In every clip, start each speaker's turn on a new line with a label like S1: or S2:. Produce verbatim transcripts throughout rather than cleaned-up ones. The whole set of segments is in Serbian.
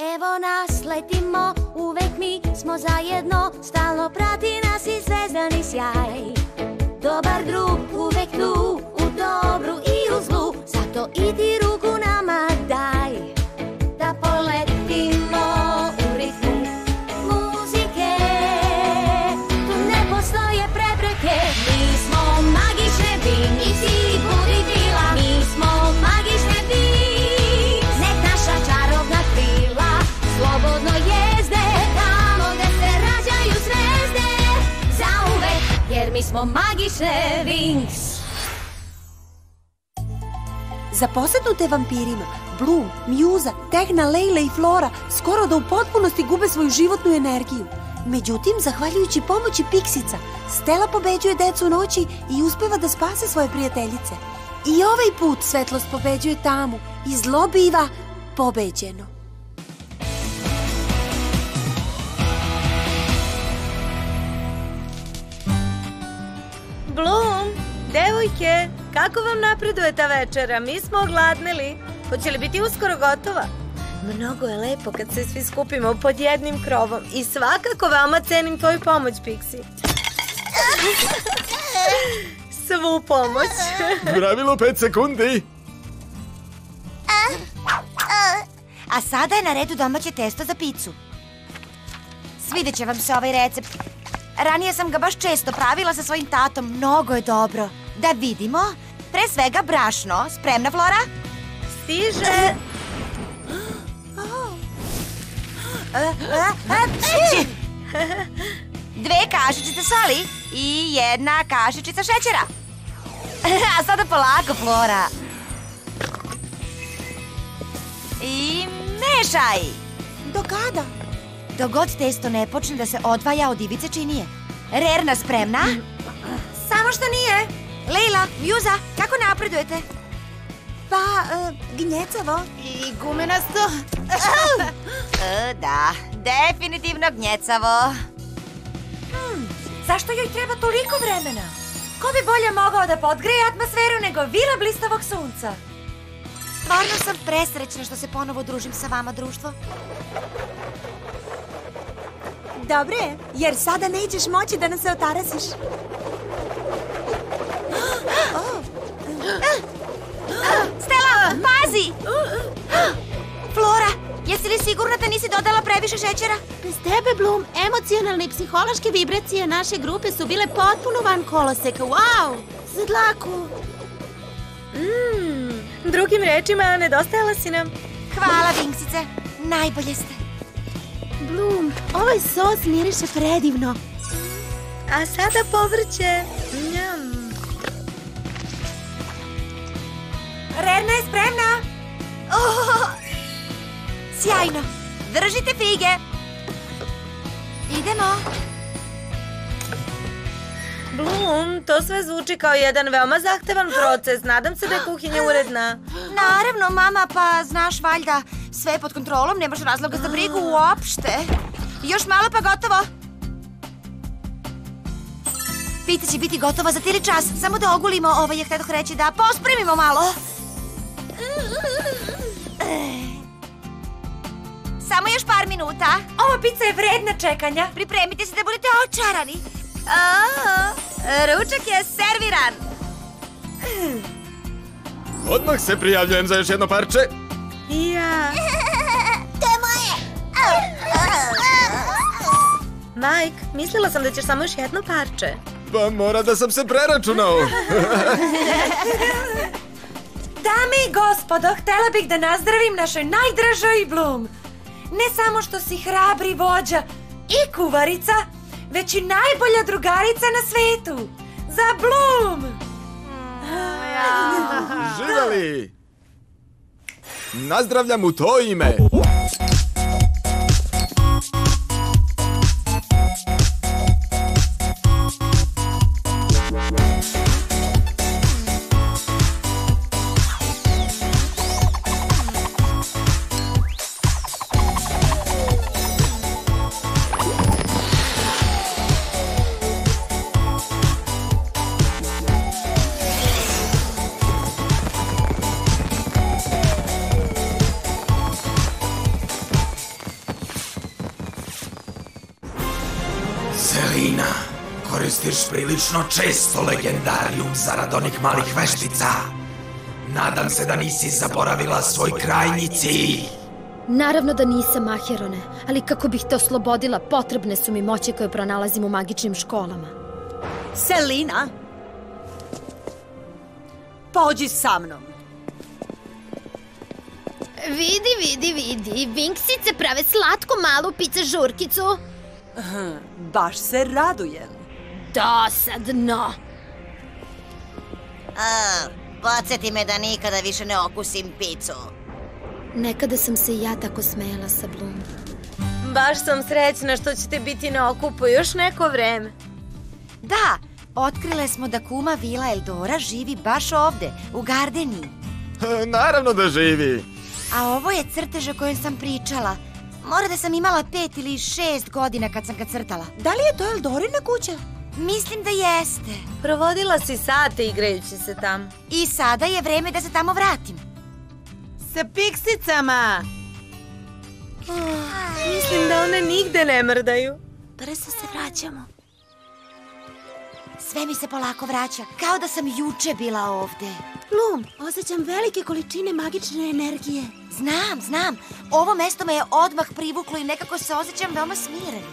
S1: Evo nas, letimo, uvek mi smo zajedno, stalno prati nas i zvezdani sjaj. Dobar drug, uvek tu, u dobru i u zlu, zato idi ruku nama daj. Da poletimo u ritmu muzike, tu ne postoje prepreke. Mi smo magične Wings i budi bila, mi smo magične Wings. Nek naša čarobna krila slobodno jezde, tamo gde se rađaju zvezde, zauvek, jer mi smo magične Wings.
S2: Zaposednute vampirima, Bloom, Musa, Techna, Layla i Flora skoro da u potpunosti gube svoju životnu energiju. Međutim, zahvaljujući pomoći Piksica, Stella pobeđuje decu noći i uspeva da spase svoje prijateljice. I ovaj put svetlost pobeđuje tamu i zlo biva pobeđeno.
S3: Bloom, devojke, kako vam napreduje ta večera? Mi smo ogladnili. Hoće li biti uskoro gotova? Mnogo je lepo kad se svi skupimo pod jednim krovom i svakako veoma cenim tvoju pomoć, Pixi. Svu pomoć.
S4: Pravilo pet sekundi.
S5: A sada je na redu domaće testo za picu. Svidjet će vam se ovaj recept. Ranije sam ga baš često pravila sa svojim tatom. Mnogo je dobro. Da vidimo. Pre svega brašno. Spremna, Flora?
S3: Stiže.
S5: Dve kašičice soli i jedna kašičica šećera. A sada polako, Flora. I mešaj.
S2: Do kada?
S5: Dok god testo ne počne da se odvaja od ivice činije. Rerna spremna? Samo što nije. Lejla, Musa, kako napredujete?
S2: Pa, uh, gnjecavo.
S5: I gumenasto. e, da, definitivno gnjecavo.
S6: Hmm, zašto joj treba toliko vremena? Ko bi bolje mogao da podgreje atmosferu nego vila blistavog sunca?
S5: Stvarno sam presrećna što se ponovo družim sa vama, društvo.
S2: Dobre, jer sada nećeš moći da nas se otarasiš.
S5: Stella, pazi! Flora, jesi li sigurna da nisi dodala previše šećera?
S7: Bez tebe, Bloom, emocionalne i psihološke vibracije naše grupe su bile potpuno van koloseka. Wow! Za dlaku!
S3: Mmm, drugim rečima, nedostajala si nam.
S5: Hvala, Wingsice. Najbolje ste.
S7: Bloom, ovaj sos miriše predivno.
S3: A sada povrće. Njam.
S6: Rerna je spremna.
S5: Oh, sjajno. Držite fige. Idemo.
S3: Bloom, to sve zvuči kao jedan veoma zahtevan proces. Nadam se da je kuhinja uredna.
S5: Naravno, mama, pa znaš valjda, sve je pod kontrolom, nemaš razloga za brigu uopšte. Još malo pa gotovo. Pita će biti gotova za tili čas. Samo da ogulimo, ovaj je htjedoh reći da pospremimo malo. Samo još par minuta.
S6: Ova pizza je vredna čekanja.
S5: Pripremite se da budete očarani. Oh, ručak je serviran.
S4: Odmah se prijavljujem za još jedno parče.
S3: Ja.
S5: To je moje.
S3: Mike, mislila sam da ćeš samo još jedno parče.
S4: Pa mora da sam se preračunao.
S6: Dame i gospodo, htjela bih da nazdravim našoj najdražoj Bloom. Ne samo što si hrabri vođa i kuvarica, već i najbolja drugarica na svetu. Za Bloom!
S4: Živjeli! Nazdravljam u to ime.
S8: Selina, koristiš prilično često legendarijum zarad onih malih veštica. Nadam se da nisi zaboravila svoj krajnji cilj.
S9: Naravno da nisam, Aherone, ali kako bih te oslobodila, potrebne su mi moći koje pronalazim u magičnim školama.
S2: Selina, pođi sa mnom.
S7: Vidi, vidi, vidi, Vinksice prave slatku malu pica žurkicu.
S2: Baš se radujem.
S7: Dosadno.
S5: A, podsjeti me da nikada više ne okusim picu.
S9: Nekada sam se i ja tako smejala sa Bloom.
S3: Baš sam srećna što ćete biti na okupu još neko vreme.
S5: Da, otkrile smo da kuma Vila Eldora živi baš ovde, u Gardeniji.
S4: Naravno da živi.
S5: A ovo je crtež o kojem sam pričala. Mora da sam imala pet ili šest godina kad sam ga crtala.
S2: Da li je to Eldorina kuća?
S5: Mislim da jeste.
S3: Provodila si sate igrajući se tamo.
S5: I sada je vreme da se tamo vratim.
S6: Sa piksicama.
S3: Mislim da one nigde ne mrdaju.
S7: Brzo se vraćamo.
S5: Sve mi se polako vraća, kao da sam juče bila ovde.
S7: Bloom, osjećam velike količine magične energije.
S5: Znam, znam. Ovo mesto me je odmah privuklo i nekako se osjećam veoma smireno.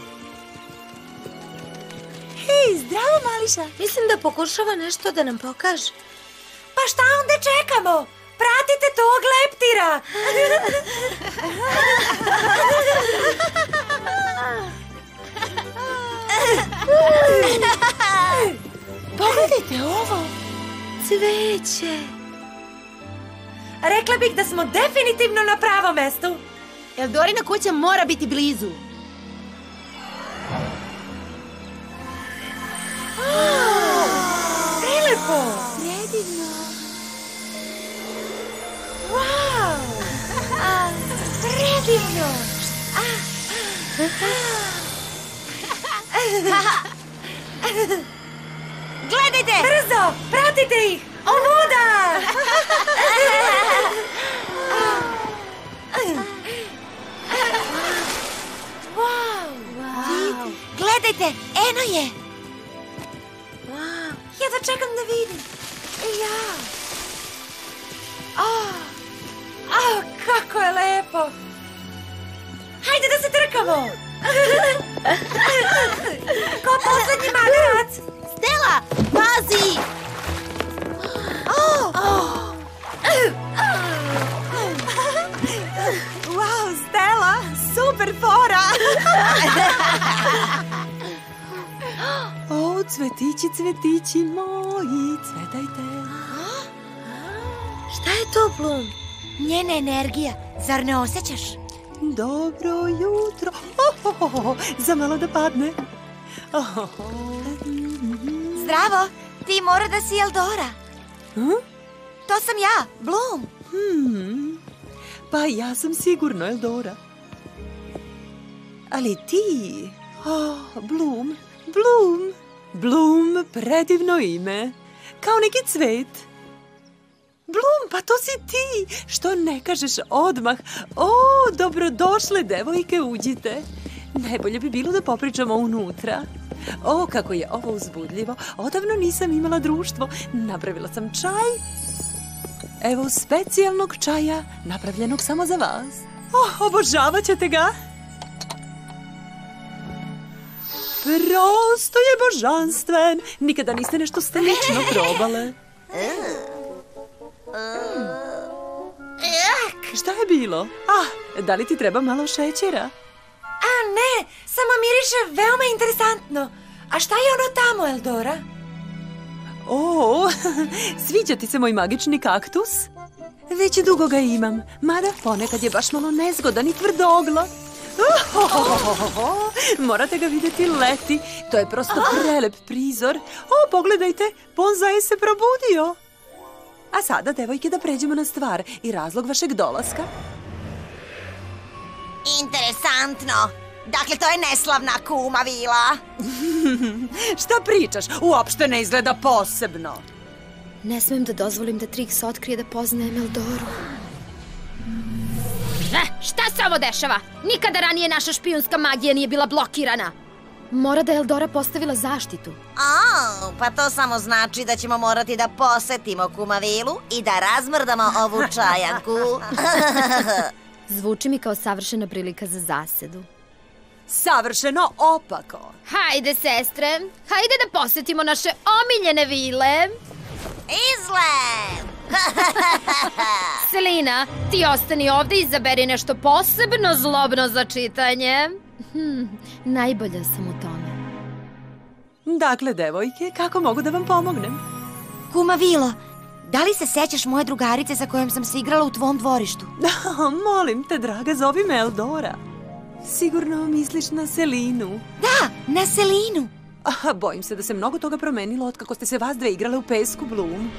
S2: Hej, zdravo, Mališa.
S3: Mislim da pokušava nešto da nam pokaže.
S6: Pa šta onda čekamo? Pratite tog leptira!
S2: Pogledajte ovo.
S3: Cveće.
S6: Rekla bih da smo definitivno na pravom mestu.
S7: Eldorina kuća mora biti blizu.
S6: Prelepo!
S7: Predivno.
S6: Wow! A, predivno!
S5: Gledajte!
S6: Brzo! Pratite ih! Ovuda!
S5: Wow! Wow. Gledajte! Eno je!
S6: Wow. Ja da čekam da vidim. I ja. Oh. Oh, kako je lepo. Hajde da se trkamo. Ko poslednji magarac?
S7: Stella, pazi!
S6: Oh.
S7: Oh.
S2: Wow, Stella, super fora. O, cvetići, cvetići moji, cvetajte.
S3: Šta je to, Bloom?
S5: Njena energija, zar ne osjećaš?
S2: Dobro jutro. Oh, oh, oh, oh, za malo da padne. Oh, oh, oh.
S5: Zdravo, ti mora da si Eldora.
S2: Hm?
S5: To sam ja, Bloom.
S2: Hmm. Pa ja sam sigurno Eldora. Ali ti... Oh, Bloom, Bloom. Bloom, predivno ime. Kao neki cvet. Bloom, pa to si ti. Što ne kažeš odmah? O, dobrodošle, devojke, uđite. Najbolje bi bilo da popričamo unutra. O, kako je ovo uzbudljivo. Odavno nisam imala društvo. Napravila sam čaj. Evo specijalnog čaja, napravljenog samo za vas. Oh, obožavat ćete ga. Prosto je božanstven. Nikada niste nešto slično probale. Šta je bilo? Ah, da li ti treba malo šećera?
S6: A ne, samo miriše veoma interesantno. A šta je ono tamo, Eldora?
S2: O, sviđa ti se moj magični kaktus? Već dugo ga imam, mada ponekad je baš malo nezgodan i tvrdoglav. Oh, morate ga vidjeti leti. To je prosto prelep prizor. O, pogledajte, bonzai se probudio. A sada, devojke, da pređemo na stvar i razlog vašeg dolaska.
S5: Interesantno. Dakle, to je neslavna kuma Vila.
S2: Šta pričaš? Uopšte ne izgleda posebno.
S9: Ne smem da dozvolim da Trix otkrije da poznajem Eldoru.
S7: E, šta se ovo dešava? Nikada ranije naša špijunska magija nije bila blokirana.
S9: Mora da je Eldora postavila zaštitu.
S5: A, pa to samo znači da ćemo morati da posetimo Kumavilu i da razmrdamo ovu čajanku.
S9: Zvuči mi kao savršena prilika za zasedu.
S2: Savršeno opako.
S9: Hajde, sestre, hajde da posetimo naše omiljene vile.
S5: Izlet!
S9: Selina, ti ostani ovde i izaberi nešto posebno zlobno za čitanje. Hm, najbolja sam u tome.
S2: Dakle, devojke, kako mogu da vam pomognem?
S5: Kumavilo, da li se sećaš moje drugarice sa kojom sam se igrala u tvom dvorištu?
S2: Molim te, draga, zovi me Eldora. Sigurno misliš na Selinu.
S5: Da, na Selinu.
S2: Aha, bojim se da se mnogo toga promenilo od kako ste se vas dve igrale u pesku, Bloom.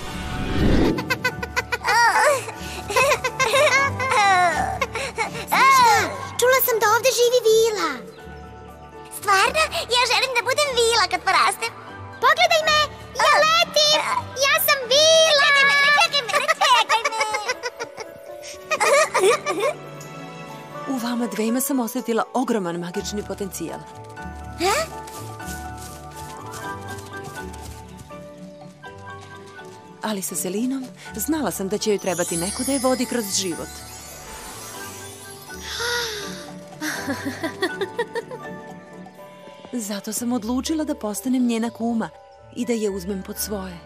S1: Znaš šta? Čula sam da ovde živi vila. Stvarno? Ja želim da budem vila kad porastem. Pogledaj me! Ja letim! Ja sam vila! Čekaj me, čekaj me, čekaj me!
S2: U vama dvema sam osjetila ogroman magični potencijal.
S1: Ha?
S2: Ali sa Selinom znala sam da će joj trebati neko da je vodi kroz život. Zato sam odlučila da postanem njena kuma i da je uzmem pod svoje.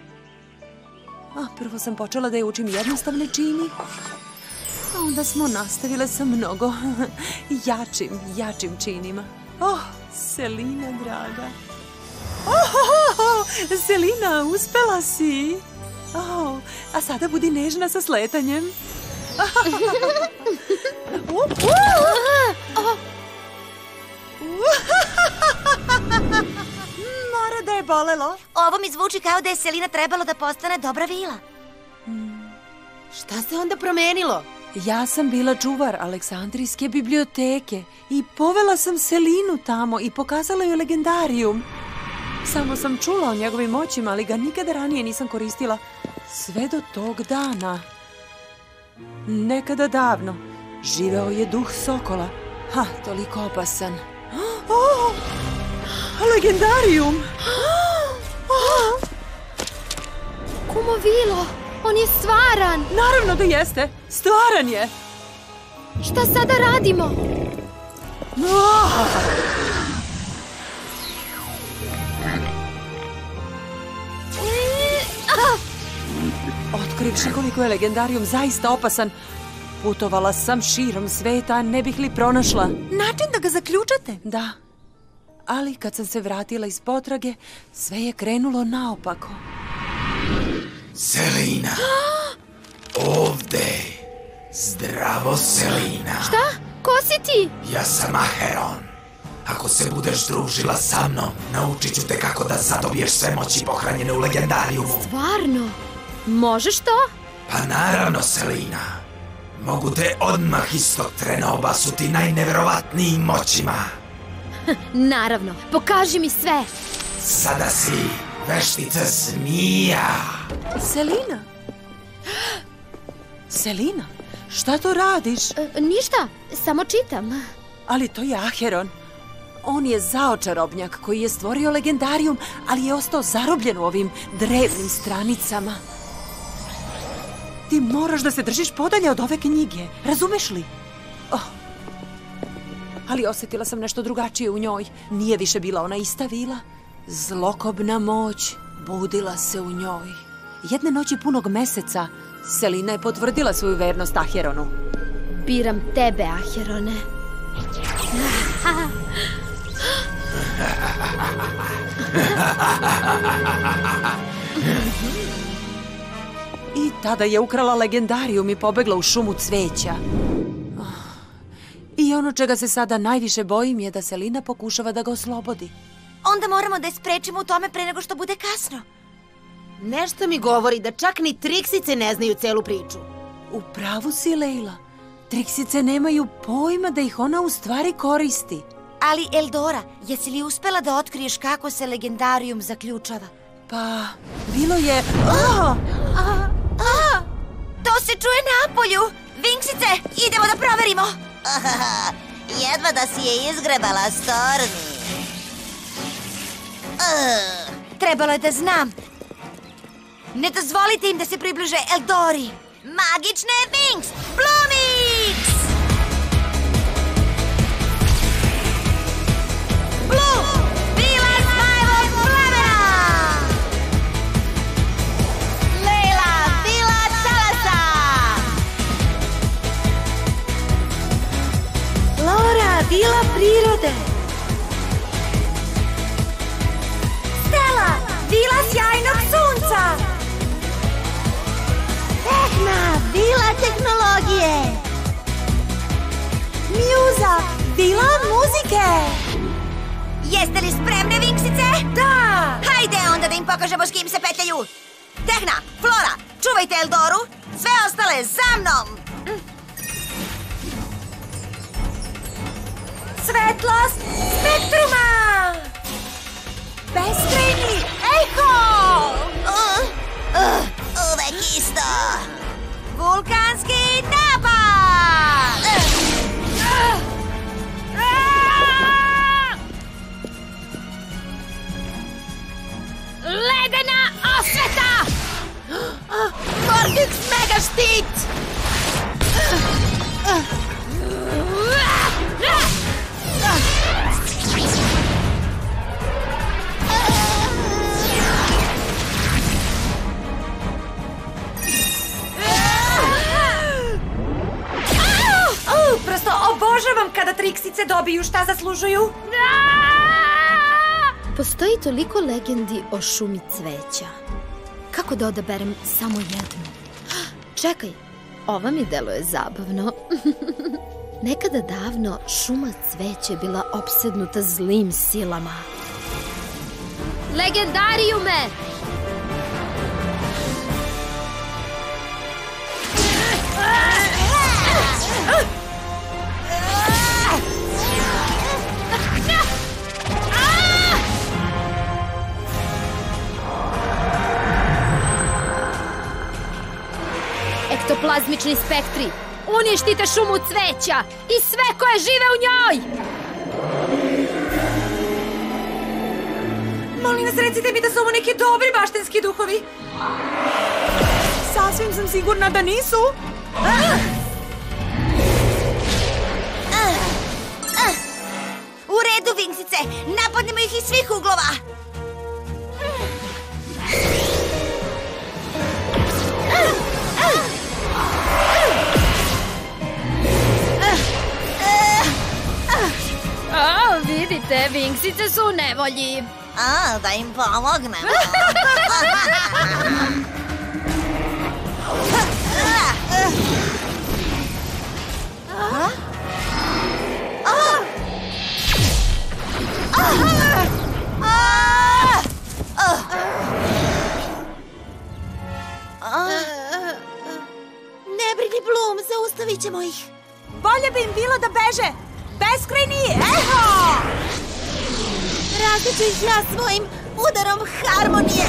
S2: A prvo sam počela da je učim jednostavne čini, a onda smo nastavile sa mnogo jačim, jačim činima. Oh, Selina, draga. Oh, oh, oh, Selina, uspela si. Oh, a sada budi nežna sa sletanjem. uh, uh. Mora da je bolelo.
S5: Ovo mi zvuči kao da je Selina trebalo da postane dobra vila.
S7: Šta se onda promenilo?
S2: Ja sam bila čuvar Aleksandrijske biblioteke i povela sam Selinu tamo i pokazala joj legendarijum. Samo sam čula o njegovim moćima, ali ga nikada ranije nisam koristila. Sve do tog dana. Nekada davno živeo je duh sokola. Ha, toliko opasan. Oh, legendarijum! Oh.
S9: Kumovilo, on je stvaran!
S2: Naravno da jeste, stvaran je!
S9: Šta sada radimo?
S2: Oh. Otkrivši koliko je legendarijum zaista opasan, putovala sam širom sveta, ne bih li pronašla
S6: način da ga zaključate?
S2: Da, ali kad sam se vratila iz potrage, sve je krenulo naopako.
S8: Selina, ovde. Zdravo, Selina.
S9: Šta? Ko si ti?
S8: Ja sam Acheron. Ako se budeš družila sa mnom, naučit ću te kako da zadobiješ sve moći pohranjene u legendarijumu.
S9: Stvarno? Možeš to?
S8: Pa naravno, Selina. Mogu te odmah istog trena obasuti najneverovatnijim moćima.
S9: Naravno, pokaži mi sve.
S8: Sada si veštica zmija.
S2: Selina? Selina, šta to radiš?
S9: E, ništa, samo čitam.
S2: Ali to je Acheron. On je zaočarobnjak koji je stvorio legendarijum, ali je ostao zarobljen u ovim drevnim stranicama. Ti moraš da se držiš podalje od ove knjige, razumeš li? Oh. Ali osjetila sam nešto drugačije u njoj. Nije više bila ona ista vila. Zlokobna moć budila se u njoj. Jedne noći punog meseca Selina je potvrdila svoju vernost Acheronu.
S9: Biram tebe, Acherone.
S2: I tada je ukrala legendarijum i pobegla u šumu cveća. I ono čega se sada najviše bojim je da Selina pokušava da ga oslobodi.
S5: Onda moramo da je sprečimo u tome pre nego što bude kasno.
S7: Nešto mi govori da čak ni Triksice ne znaju celu priču.
S2: U pravu si, Lejla. Triksice nemaju pojma da ih ona u stvari koristi.
S5: Ali, Eldora, jesi li uspela da otkriješ kako se legendarijum zaključava?
S2: Pa, bilo je... Oh!
S5: A, a, to se čuje napolju! Vinksice, idemo da proverimo!
S1: Jedva da si je izgrebala, Stormi.
S5: Uh, trebalo je da znam. Ne dozvolite im da se približe Eldori. Magične Wings Bloomix! Bloom! Vila Smajlog plamena! Leila, Vila Talasa!
S6: Flora, Vila prirode. Stella, Vila sjajnog sunca.
S7: Tehna, Vila tehnologije.
S2: Muza, Vila muzike.
S5: Jeste li spremne, Winksice?
S6: Da!
S5: Hajde onda da im pokažemo s kim se petljaju. Tehna, Flora, čuvajte Eldoru. Sve ostale za mnom.
S6: Svetlost spektruma!
S2: Beskrajni eho!
S5: Uh, uh, uvek isto. Vulkanski napad! Uh, uh,
S9: Ledena osveta!
S7: Vortex mega štit!
S6: Uh, prosto obožavam kada triksice dobiju šta zaslužuju.
S9: Postoji toliko legendi o šumi cveća. Kako da odaberem samo jednu? Čekaj, ova mi deluje zabavno. Nekada davno šuma cveća je bila opsednuta zlim silama. Legendarijume! Ektoplazmični spektri, uništite šumu cveća i sve koje žive u njoj!
S6: Molim vas, recite mi da su ovo neki dobri baštenski duhovi.
S2: Sasvim sam sigurna da nisu.
S5: U redu, Winksice, napadnemo ih iz svih uglova.
S9: O, vidite, Winksice su u nevolji.
S5: A, da im pomognemo.
S7: Ne brini, Bloom, zaustavit ćemo ih.
S2: Bolje bi im bilo da beže. Beskrajni eho!
S7: Različu ih ja svojim udarom harmonije.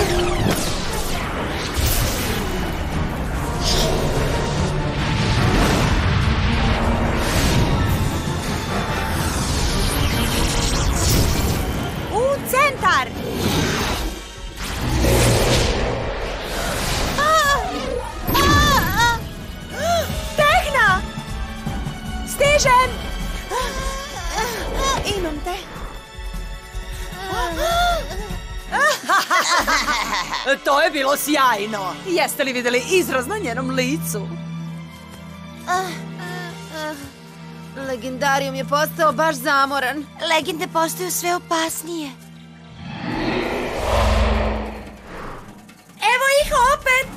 S2: U centar! Tehna! Stižem! Imam te. To je bilo sjajno. Jeste li vidjeli izraz na njenom licu?
S3: Legendarijum je postao baš zamoran.
S5: Legende postaju sve opasnije.
S6: Evo ih opet!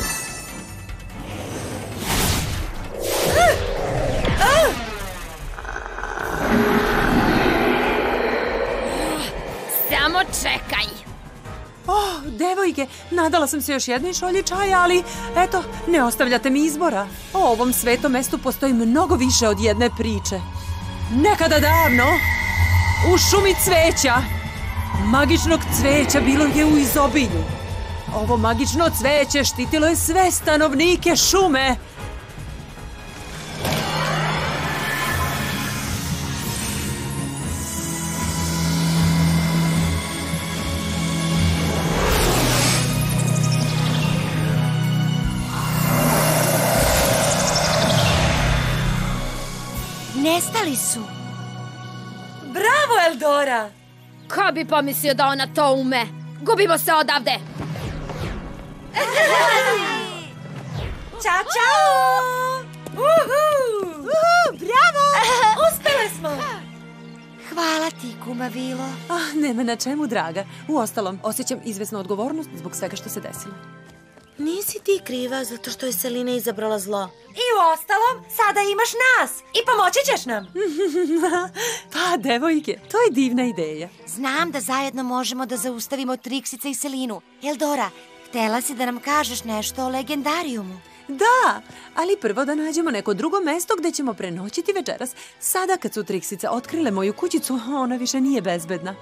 S9: Samo čekaj.
S2: Oh, devojke, nadala sam se još jednoj šolji čaja, ali eto, ne ostavljate mi izbora. O ovom svetom mestu postoji mnogo više od jedne priče. Nekada davno, u šumi cveća, magičnog cveća bilo je u izobilju. Ovo magično cveće štitilo je sve stanovnike šume.
S5: Nestali su.
S6: Bravo, Eldora!
S9: Ko bi pomislio da ona to ume? Gubimo se odavde!
S6: Ćao, čao! Uhu!
S2: Uhu, bravo!
S6: Uspele smo!
S5: Hvala ti, kuma Vilo.
S2: Ah, nema na čemu, draga. Uostalom, osjećam izvesnu odgovornost zbog svega što se desilo.
S3: Nisi ti kriva zato što je Selina izabrala zlo.
S6: I u ostalom, sada imaš nas i pomoći ćeš nam.
S2: Pa, devojke, to je divna ideja.
S5: Znam da zajedno možemo da zaustavimo Triksica i Selinu. Eldora, htela si da nam kažeš nešto o legendarijumu.
S2: Da, ali prvo da nađemo neko drugo mesto gde ćemo prenoćiti večeras. Sada kad su Triksice otkrile moju kućicu, ona više nije bezbedna.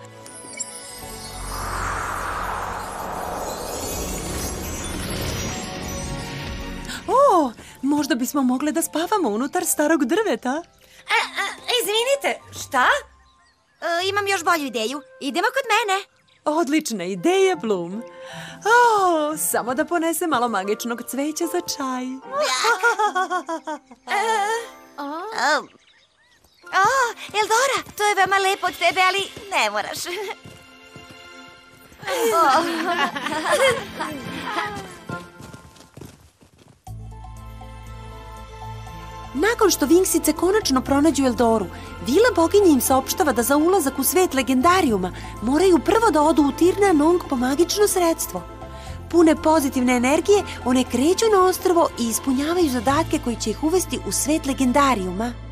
S2: O, možda bismo mogle da spavamo unutar starog drveta.
S6: A, a, izvinite, šta?
S5: E, imam još bolju ideju. Idemo kod mene.
S2: Odlična ideja, Bloom. O, samo da ponese malo magičnog cveća za čaj.
S5: O, Eldora, to je veoma lepo od tebe, ali ne moraš. O.
S2: Nakon što Winxice konačno pronađu Eldoru, Vila boginja im saopštava da za ulazak u svet legendarijuma moraju prvo da odu u Tirna-Nong po magično sredstvo. Pune pozitivne energije, one kreću na ostrvo i ispunjavaju zadatke koji će ih uvesti u svet legendarijuma.